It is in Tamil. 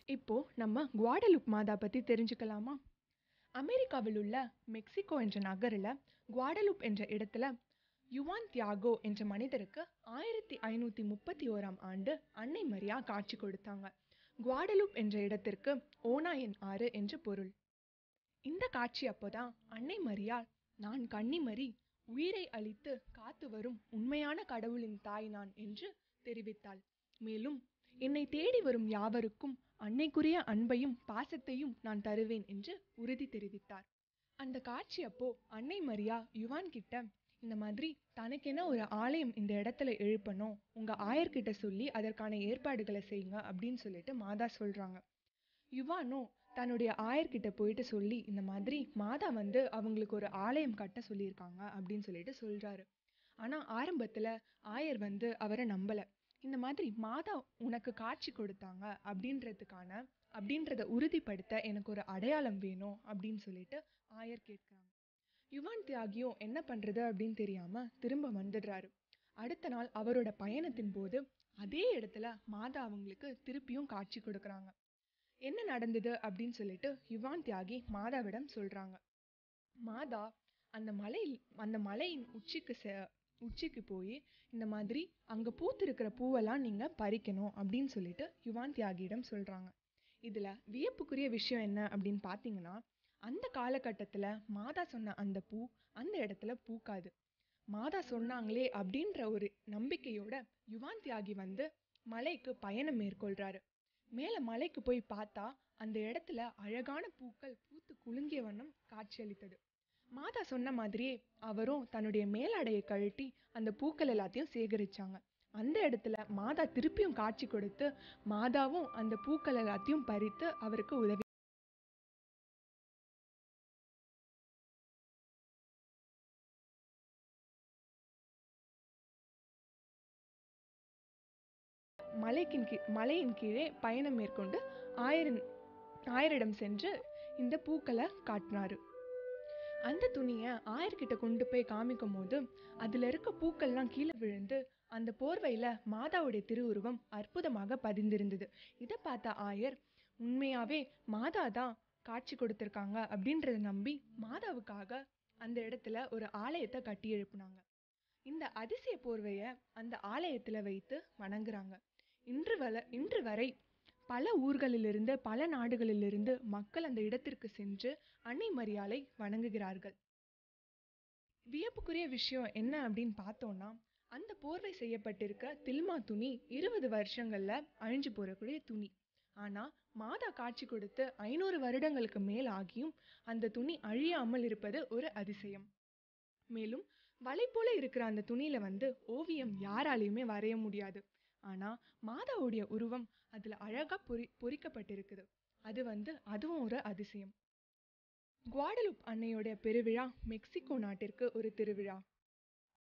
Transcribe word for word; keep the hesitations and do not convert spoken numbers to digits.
இப்போ நம்ம குவாடலுப் மாதா பத்தி தெரிஞ்சுக்கலாமா? அமெரிக்காவில் உள்ள மெக்சிகோ என்ற நகரில் குவாடலுப் என்ற இடத்துல யுவான் தியாகோ என்ற மனிதருக்கு ஆயிரத்தி ஐநூற்றி முப்பத்தி ஓராம் ஆண்டு அன்னை மரியா காட்சி கொடுத்தாங்க. குவாடலுப் என்ற இடத்திற்கு ஓனாயன் ஆறு என்று பொருள். இந்த காட்சி அப்போதான் அன்னை மரியாள், நான் கன்னிமரி, உயிரை அளித்து காத்து வரும் உண்மையான கடவுளின் தாய் நான் என்று தெரிவித்தாள். மேலும், என்னை தேடி வரும் யாவருக்கும் அன்னைக்குரிய அன்பையும் பாசத்தையும் நான் தருவேன் என்று உறுதி தெரிவித்தார். அந்த காட்சி அப்போ அன்னை மரியா யுவான் கிட்ட, இந்த மாதிரி தனக்கென ஒரு ஆலயம் இந்த இடத்துல எழுப்பணும், உங்க ஆயர்கிட்ட சொல்லி அதற்கான ஏற்பாடுகளை செய்யுங்க அப்படின்னு சொல்லிட்டு மாதா சொல்றாங்க. யுவானோ தன்னுடைய ஆயர்கிட்ட போயிட்டு சொல்லி, இந்த மாதிரி மாதா வந்து அவங்களுக்கு ஒரு ஆலயம் கட்ட சொல்லியிருக்காங்க அப்படின்னு சொல்லிட்டு சொல்றாரு. ஆனா ஆரம்பத்துல ஆயர் வந்து அவரை நம்பல. இந்த மாதிரி மாதா உனக்கு காட்சி கொடுத்தாங்க அப்படின்றதுக்கான அப்படின்றத உறுதிப்படுத்த எனக்கு ஒரு அடையாளம் வேணும் அப்படின்னு சொல்லிட்டு ஆயர் கேட்கிறாங்க. யுவான் தியாகியும் என்ன பண்றது அப்படின்னு தெரியாம திரும்ப வந்துடுறாரு. அடுத்த நாள் அவரோட பயணத்தின் போது அதே இடத்துல மாதா அவங்களுக்கு திருப்பியும் காட்சி கொடுக்கறாங்க. என்ன நடந்தது அப்படின்னு சொல்லிட்டு யுவான் தியாகி மாதாவிடம் சொல்றாங்க. மாதா அந்த மலையில் அந்த மலையின் உச்சிக்கு உச்சிக்கு போய், இந்த மாதிரி அங்க பூத்திருக்கிற பூவெல்லாம் நீங்க பறிக்கணும் அப்படின்னு சொல்லிட்டு யுவான் தியாகியிடம் சொல்றாங்க. இதுல வியப்புக்குரிய விஷயம் என்ன அப்படின்னு பாத்தீங்கன்னா, அந்த காலகட்டத்துல மாதா சொன்ன அந்த பூ அந்த இடத்துல பூக்காது. மாதா சொன்னாங்களே அப்படின்ற ஒரு நம்பிக்கையோட யுவான் தியாகி வந்து மலைக்கு பயணம் மேற்கொள்றாரு. மேல மலைக்கு போய் பார்த்தா அந்த இடத்துல அழகான பூக்கள் பூத்து குலுங்கிய வண்ணம் காட்சியளித்தது. மாதா சொன்ன மாதிரியே அவரும் தன்னுடைய மேலாடையை கழட்டி அந்த பூக்கள் எல்லாத்தையும் சேகரிச்சாங்க. அந்த இடத்துல மாதா திருப்பியும் காட்சி கொடுத்து, மாதாவும் அந்த பூக்கள் எல்லாத்தையும் பறித்து அவருக்கு உதவி. மலைக்கின் கீழ் மலையின் கீழே பயணம் மேற்கொண்டு ஆயிரம் ஆயரிடம் சென்று இந்த பூக்களை காட்டினாரு. அந்த துணியை ஆயர்கிட்ட கொண்டு போய் காமிக்கும் போது அதுல இருக்க பூக்கள்லாம் கீழே விழுந்து அந்த போர்வையில மாதாவுடைய திருவுருவம் அற்புதமாக பதிந்திருந்தது. இதை பார்த்த ஆயர், உண்மையாவே மாதா தான் காட்சி கொடுத்திருக்காங்க அப்படின்றத நம்பி மாதாவுக்காக அந்த இடத்துல ஒரு ஆலயத்தை கட்டி எழுப்புனாங்க. இந்த அதிசய போர்வைய அந்த ஆலயத்துல வைத்து வணங்குறாங்க. இன்று வர இன்று வரை பல ஊர்களிலிருந்து பல நாடுகளிலிருந்து மக்கள் அந்த இடத்திற்கு சென்று அன்னை மரியாளை வணங்குகிறார்கள். வியப்புக்குரிய விஷயம் என்ன அப்படின்னு பார்த்தோம்னா, அந்த போர்வை செய்யப்பட்டிருக்க தில்மா துணி இருபது வருஷங்கள்ல அழிஞ்சு போறக்கூடிய துணி. ஆனா மாதா காட்சி கொடுத்து ஐநூறு வருடங்களுக்கு மேல் ஆகியும் அந்த துணி அழியாமல் இருப்பது ஒரு அதிசயம். மேலும் வலை போல இருக்கிற அந்த துணியில வந்து ஓவியம் யாராலையுமே வரைய முடியாது. ஆனா மாதாவுடைய உருவம் அதுல அழகா பொறி பொறிக்கப்பட்டிருக்குது. அது வந்து அதுவும் ஒரு அதிசயம். குவாடலுப் அன்னையோட பெருவிழா மெக்சிகோ நாட்டிற்கு ஒரு திருவிழா.